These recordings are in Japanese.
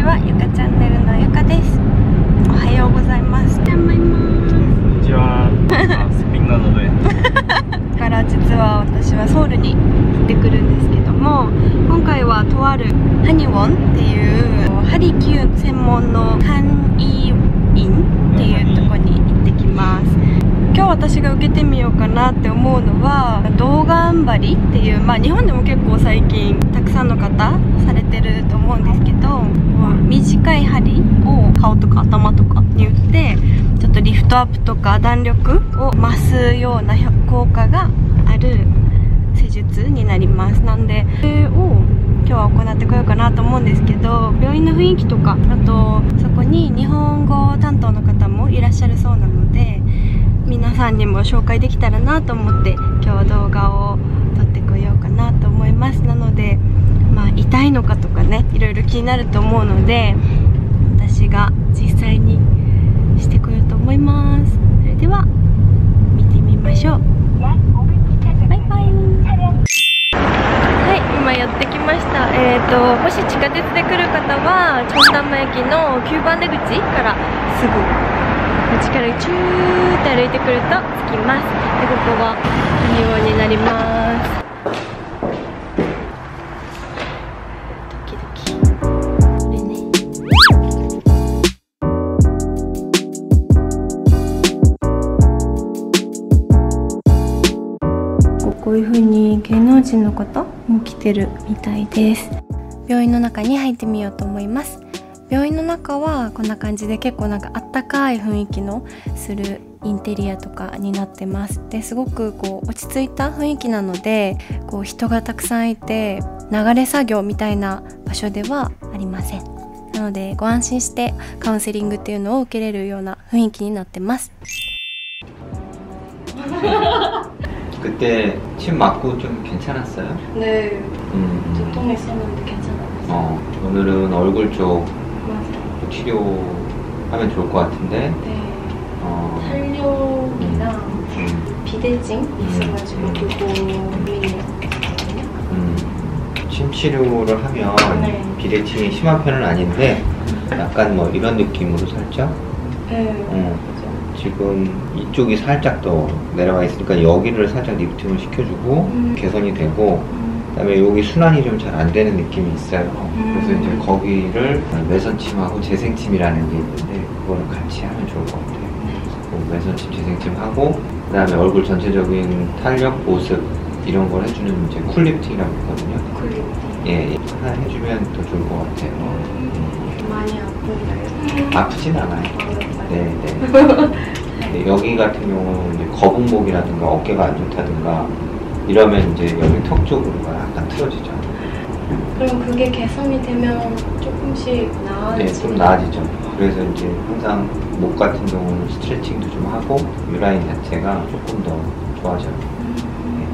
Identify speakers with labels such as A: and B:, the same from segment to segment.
A: は、ゆかチャンネルのゆかです。おはようございます。頑張ります。
B: こんにちは。すっぴんなので。
A: から実は私はソウルに行ってくるんですけども、今回はとあるハニウォンっていうハリキュー専門のハンイインっていうところに行ってきます。今日私が受けてみようかなって思うのは動画んばりっていう、日本でも結構最近たくさんの方されてると思うんですけど、短い針を顔とか頭とかに打ってちょっとリフトアップとか弾力を増すような効果がある施術になります。なんでそれを今日は行ってこようかなと思うんですけど、病院の雰囲気とか、あとそこに日本語担当の方もいらっしゃるそうなので、皆さんにも紹介できたらなと思って今日は動画を撮ってこようかなと思います。なので痛いのかとかね、いろいろ気になると思うので、私が実際にしてこようと思います。それでは見てみましょう。バイバイ。はい、今やってきました。もし地下鉄で来る方はチョンダンマ駅の9番出口からすぐこっちからチューって歩いてくると着きます。で、ここはハニウォンになります。ドキドキ。これね。こういう風に芸能人の方も来てるみたいです。病院の中に入ってみようと思います。病院の中はこんな感じで結構なんかあったかい雰囲気のするインテリアとかになってます。ですごくこう落ち着いた雰囲気なので、こう人がたくさんいて流れ作業みたいな場所ではありません。なのでご安心してカウンセリングっていうのを受けれるような雰囲気になってます。
C: 그때 침 맞고 좀 괜찮았어요?
A: 네. 두통 있었는데 괜찮았어요.
C: 오늘은 얼굴 쪽 치료하면 좋을 것 같은데.
A: 네. 탄력이랑 비대증 있어가지고 그거 고민이에요.
C: 침 치료를 하면
A: 네.
C: 비대칭이 심한 편은 아닌데 약간 뭐 이런 느낌으로 살짝.
A: 네.
C: 지금 이쪽이 살짝 더 내려와 있으니까 여기를 살짝 리프팅을 시켜주고 개선이 되고, 그다음에 여기 순환이 좀 잘 안 되는 느낌이 있어요. 그래서 이제 거기를 매선침하고 재생침이라는 게 있는데 그거를 같이 하면 좋을 것 같아요. 그래서 매선침, 재생침 하고, 그다음에 얼굴 전체적인 탄력, 보습 이런 걸 해주는 이제 쿨리프팅이라고 있거든요.
A: 쿨리프팅.
C: 예, 하나 해주면 더 좋을 것 같아요.
A: 많이 아픈가요?
C: 아프진 않아요. 네. 여기 같은 경우는 이제 거북목이라든가 어깨가 안 좋다든가 이러면 이제 여기 턱 쪽으로가 약간 틀어지죠.
A: 그럼 그게 개선이 되면 조금씩 나아지죠?
C: 네, 좀 나아지죠. 그래서 이제 항상 목 같은 경우는 스트레칭도 좀 하고 유라인 자체가 조금 더 좋아져요. 네.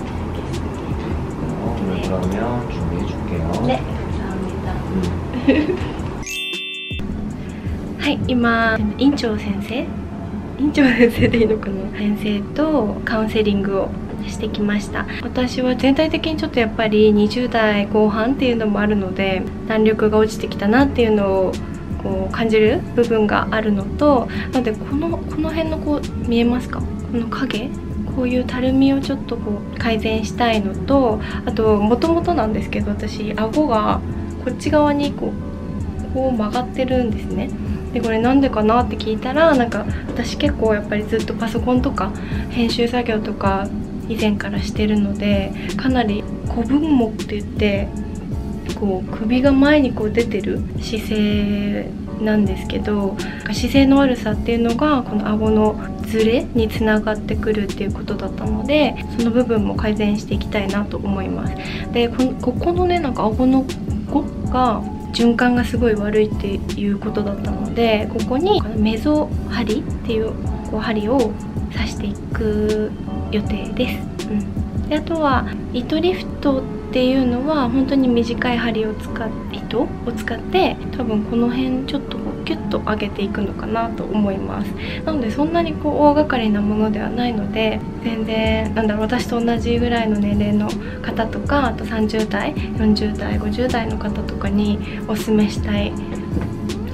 C: 오늘 그러면 준비해 줄게요.
A: 네, 감사합니다. はい、今院長先生でいいのかな、先生とカウンセリングをしてきました。私は全体的にちょっとやっぱり20代後半っていうのもあるので、弾力が落ちてきたなっていうのをこう感じる部分があるのと、なのでこの辺のこう見えますか、この影、こういうたるみをちょっとこう改善したいのと、あともともとなんですけど、私顎がこっち側にこう曲がってるんですね。でこれなんでかなって聞いたら、なんか私結構やっぱりずっとパソコンとか編集作業とか以前からしてるので、かなり古文目って言ってこう首が前にこう出てる姿勢なんですけど、姿勢の悪さっていうのがこの顎のズレにつながってくるっていうことだったので、その部分も改善していきたいなと思います。でここのね、なんか顎のここが循環がすごい悪いっていうことだったので、ここにメゾ針っていう針を刺していく予定です。であとは糸リフトっていうのは本当に短い針を糸を使って多分この辺ちょっとキュッと上げていくのかなと思います。なのでそんなにこう大掛かりなものではないので、全然私と同じぐらいの年齢の方とか、あと30代40代50代の方とかにおすすめしたい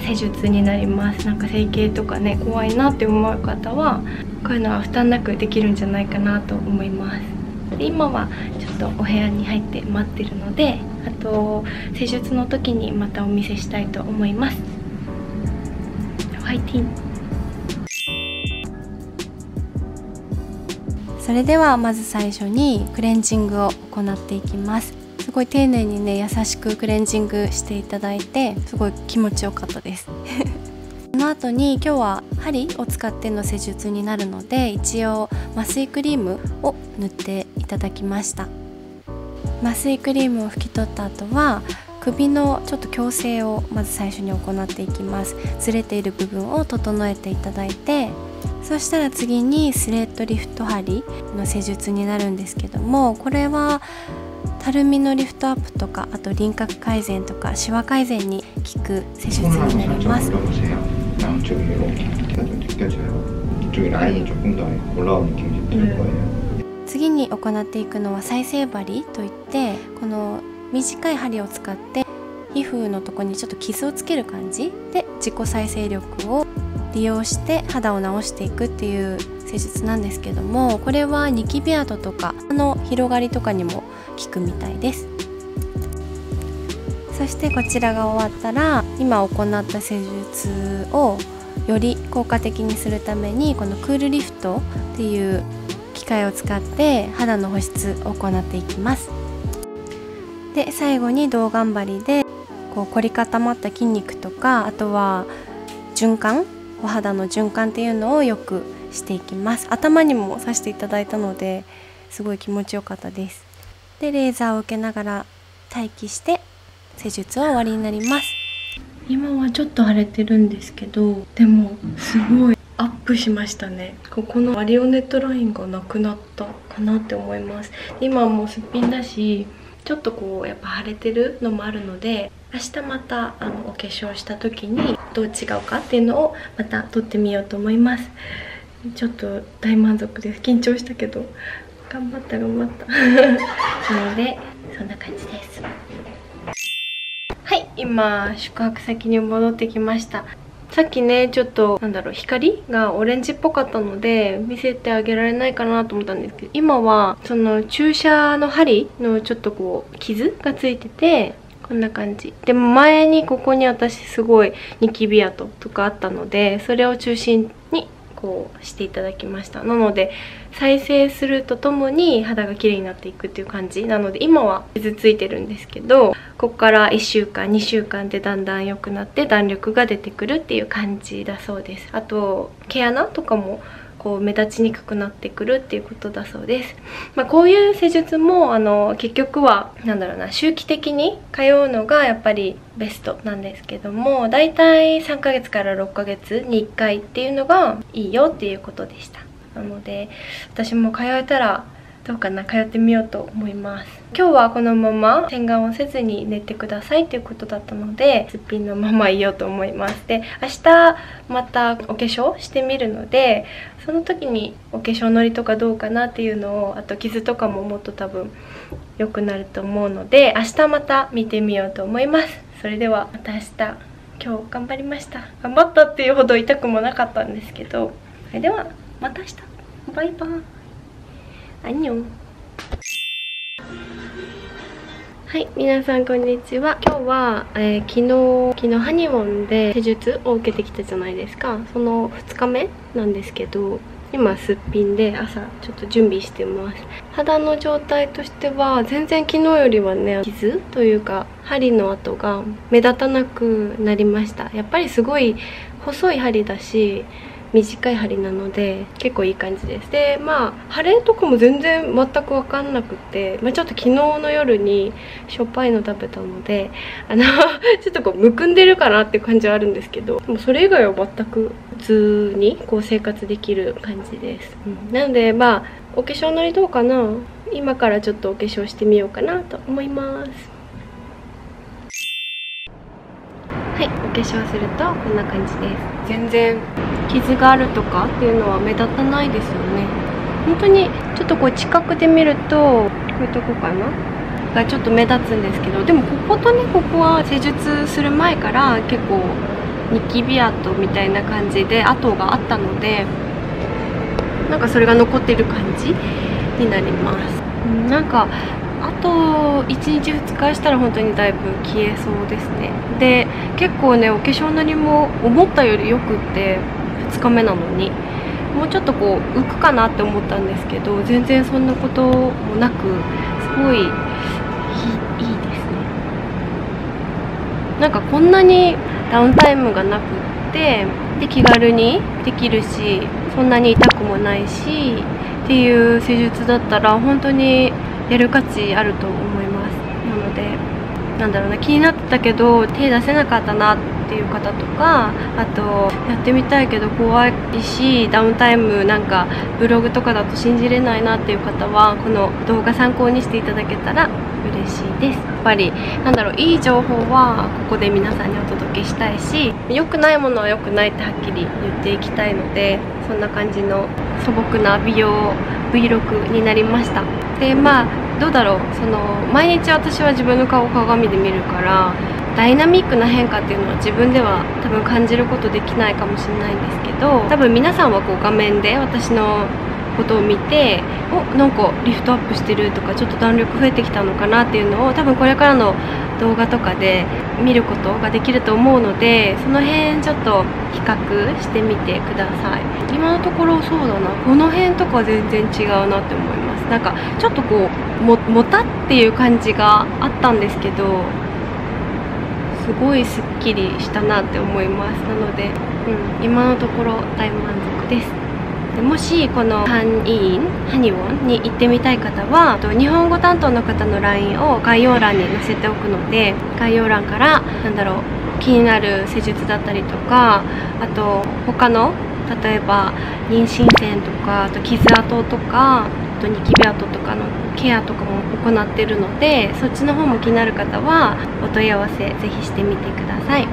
A: 施術になります。なんか整形とかね怖いなって思う方はこういうのは負担なくできるんじゃないかなと思います。で今はちょっとお部屋に入って待ってるので、あと施術の時にまたお見せしたいと思います。ファイティン。それではまず最初にクレンジングを行っていきます。すごい丁寧にね優しくクレンジングしていただいてすごい気持ちよかったですその後に今日は針を使っての施術になるので、一応麻酔クリームを塗っていただきました。麻酔クリームを拭き取った後は首のちょっと矯正をまず最初に行っていきます。ずれている部分を整えていただいて、そしたら次にスレッドリフト針の施術になるんですけども、これはたるみのリフトアップとか、あと輪郭改善とかシワ改善に効く施術になります。次に行っていくのは再生針といって、この短い針を使って皮膚のとこにちょっと傷をつける感じで自己再生力を利用して肌を治していくっていう施術なんですけども、これはニキビ跡とかの広がりとかにも効くみたいです。そしてこちらが終わったら今行った施術をより効果的にするためにこのクールリフトっていう機械を使って肌の保湿を行っていきます。で最後に銅頑張りでこう凝り固まった筋肉とか、あとは循環、お肌の循環っていうのをよくしていきます。頭にもさせていただいたのですごい気持ちよかったです。でレーザーを受けながら待機して施術は終わりになります。今はちょっと腫れてるんですけど、でもすごいアップしましたね。ここのマリオネットラインがなくなったかなって思います。今はもうすっぴんだし、ちょっとこうやっぱ腫れてるのもあるので、明日またお化粧した時にどう違うかっていうのをまた撮ってみようと思います。ちょっと大満足です。緊張したけど頑張ったなのでそんな感じです。はい、今宿泊先に戻ってきました。さっきねちょっと光がオレンジっぽかったので見せてあげられないかなと思ったんですけど、今はその注射の針のちょっとこう傷がついててこんな感じで、も前にここに私すごいニキビ跡とかあったので、それを中心にこうしていただきました。なので再生するとともに肌が綺麗になっていくっていう感じなので、今は傷ついてるんですけど、ここから1週間2週間でだんだん良くなって弾力が出てくるっていう感じだそうです。あと毛穴とかもこう目立ちにくくなってくるっていうことだそうです。こういう施術も結局は周期的に通うのがやっぱりベストなんですけども、だいたい3ヶ月から6ヶ月に1回っていうのがいいよっていうことでした。なので私も通えたらどうかな、通ってみようと思います。今日はこのまま洗顔をせずに寝てくださいということだったので、すっぴんのままいようと思います。で明日またお化粧してみるので、その時にお化粧のりとかどうかなっていうのを、あと傷とかももっと多分良くなると思うので、明日また見てみようと思います。それではまた明日。今日頑張りました。頑張ったっていうほど痛くもなかったんですけど、それではまた明日。バイバイ。アンニョン。はい、皆さんこんにちは。今日は、昨日ハニウォンで施術を受けてきたじゃないですか。その2日目なんですけど、今すっぴんで朝ちょっと準備してます。肌の状態としては全然昨日よりはね、傷というか針の跡が目立たなくなりました。やっぱりすごい細い針だし短い針なので結構いい感じです。で腫れとかも全然全く分かんなくて、ちょっと昨日の夜にしょっぱいの食べたのでちょっとこうむくんでるかなっていう感じはあるんですけど、でもそれ以外は全く普通にこう生活できる感じです。なのでお化粧のりどうかな、今からちょっとお化粧してみようかなと思います。はい、お化粧するとこんな感じです。全然傷があるとかっていうのは目立たないですよね。本当にちょっとこう近くで見るとこういうとこかながちょっと目立つんですけど、でもこことねここは施術する前から結構ニキビ跡みたいな感じで跡があったので、なんかそれが残ってる感じになります。なんかあと1日2日したら本当にだいぶ消えそうですね。で結構ね、お化粧のりも思ったよりよくって、2日目なのにもうちょっとこう浮くかなって思ったんですけど、全然そんなこともなく、すごいいいですね。なんかこんなにダウンタイムがなくって、で気軽にできるし、そんなに痛くもないしっていう施術だったら本当にやる価値あると思います。なので、なんだろうな、気になってたけど手出せなかったなっていう方とか、あとやってみたいけど怖いし、ダウンタイムなんかブログとかだと信じれないなっていう方は、この動画参考にしていただけたら嬉しいです。やっぱりなんだろう、いい情報はここで皆さんにお届けしたいし、良くないものは良くないってはっきり言っていきたいので、そんな感じの素朴な美容 Vlog になりました。でまあどうだろう、その毎日私は自分の顔を鏡で見るから、ダイナミックな変化っていうのは自分では多分感じることできないかもしれないんですけど、多分皆さんはこう画面で私のことを見て、お、なんかリフトアップしてるとか、ちょっと弾力増えてきたのかなっていうのを多分これからの動画とかで見ることができると思うので、その辺ちょっと比較してみてください。今のところそうだな、この辺とか全然違うなって思います。なんかちょっとこうもたっていう感じがあったんですけど、すごいすっきりしたなって思います。なので、今のところ大満足です。でもしこのハニウォンに行ってみたい方は、日本語担当の方の LINE を概要欄に載せておくので、概要欄からなんだろう、気になる施術だったりとか、あと他の例えば妊娠線とか、あと傷跡とか、あとニキビ跡とかのケアとかも行ってるので、そっちの方も気になる方はお問い合わせぜひしてみてください。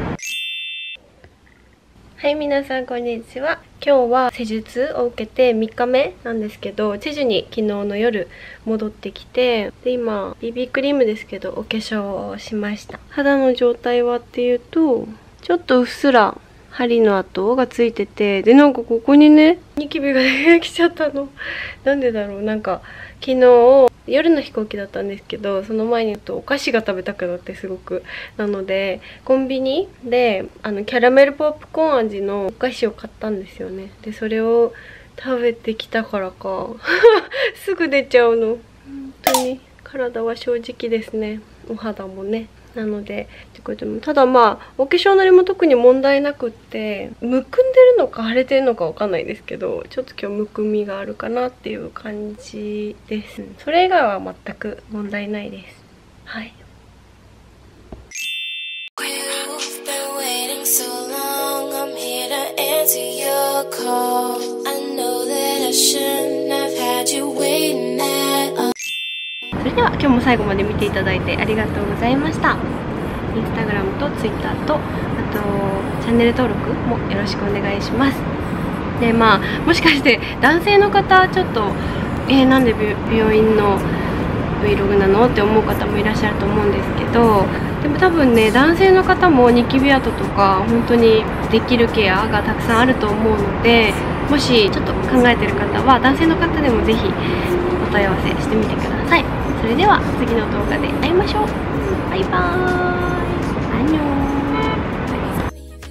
A: はい、皆さんこんにちは。今日は施術を受けて3日目なんですけど、チェジュに昨日の夜戻ってきて、で今 BB クリームですけどお化粧をしました。肌の状態はっていうと、ちょっとうっすら針の跡がついてて、でなんかここにねニキビが出てきちゃったの。なんでだろう、なんか昨日夜の飛行機だったんですけど、その前にお菓子が食べたくなって、すごく。なのでコンビニでキャラメルポップコーン味のお菓子を買ったんですよね。でそれを食べてきたからかすぐ出ちゃうの。本当に体は正直ですね、お肌もね。なのでただまあお化粧のりも特に問題なくって、むくんでるのか腫れてるのかわかんないですけど、ちょっと今日むくみがあるかなっていう感じです。それ以外は全く問題ないです。はい。それでは今日も最後まで見ていただいてありがとうございました。インスタグラムとツイッターと、あとチャンネル登録もよろしくお願いします。でまあもしかして男性の方ちょっとなんで病院の Vlog なのって思う方もいらっしゃると思うんですけど、でも多分ね、男性の方もニキビ跡とか本当にできるケアがたくさんあると思うので、もしちょっと考えてる方は男性の方でもぜひお問い合わせしてみてください。それでは次の動画で会いましょう。バイバーイ。